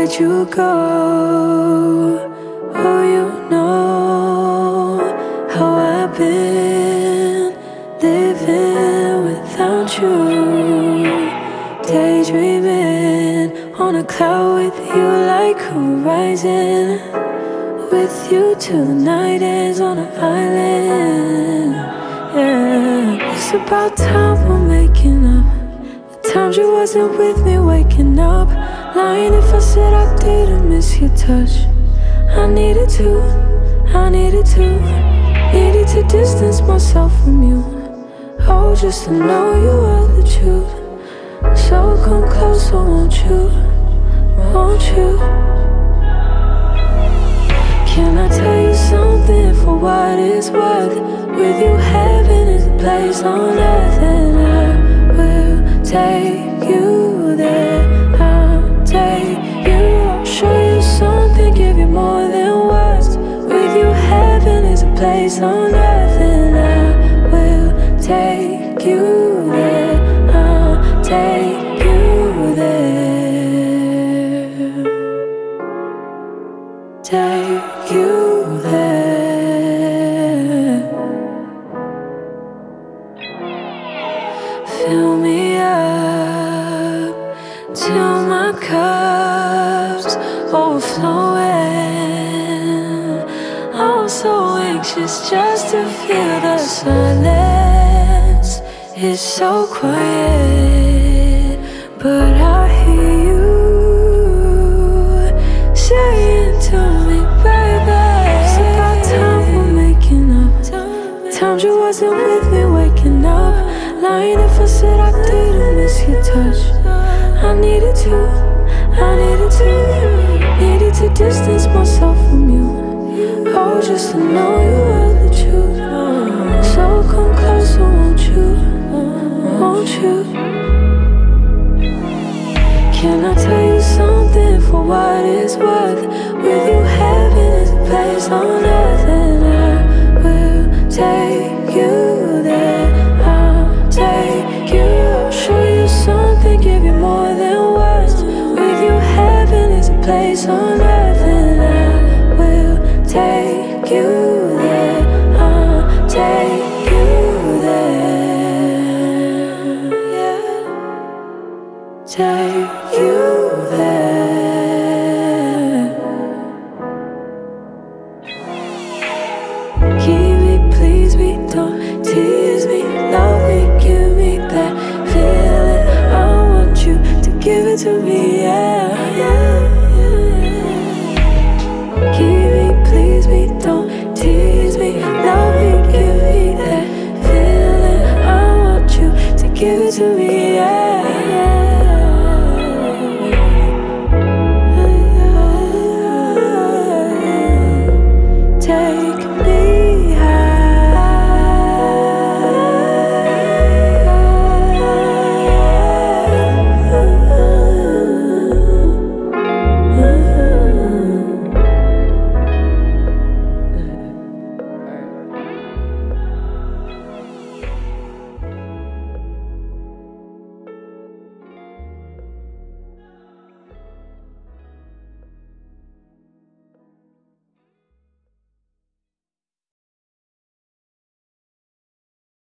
did you go? Oh, you know how I've been living without you, daydreaming on a cloud with you like horizon, with you till the night ends on an island. Yeah, it's about time we're making up. The times you wasn't with me waking up, lying if I said I didn't miss your touch. I needed to distance myself from you. Oh, just to know you are the truth. So come closer, won't you? Won't you? Can I tell you something for what it's worth? With you, heaven is a place on earth, and I will take you there. I'll take you, I'll show you something, give you more than words. With you, heaven is a place on earth, and I will take you there. I'll take you there. Take you there. Fill me up till my cup's overflowing. I'm so anxious just to feel the silence. It's so quiet, but I hear you saying to me, baby, it's about time we're making up. Times you wasn't with me waking up, lying if I said I didn't miss your touch. I needed to distance myself from you. Oh, just to know you are the truth. So come closer, won't you? Won't you? Can I tell you something for what it's worth? With you, heaven is a place on earth, and I will take you there. I'll take you, I'll show you something, give you more than words. With you, heaven is a place on earth, and I will take you there. I'll take you there. Yeah. Take you there. Keep me, please me, don't tease me, love me, give me that feeling. I want you to give it to me, yeah, yeah, yeah. Keep me, please me, don't tease me, love me, give me that feeling. I want you to give it to me,